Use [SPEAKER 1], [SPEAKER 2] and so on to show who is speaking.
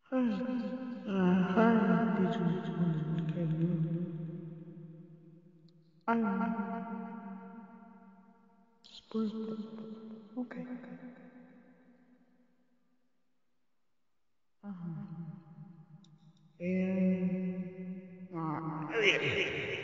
[SPEAKER 1] Hi, hi, Peter. Can you? I'm Spurs. Okay, okay. Uh-huh. And uh,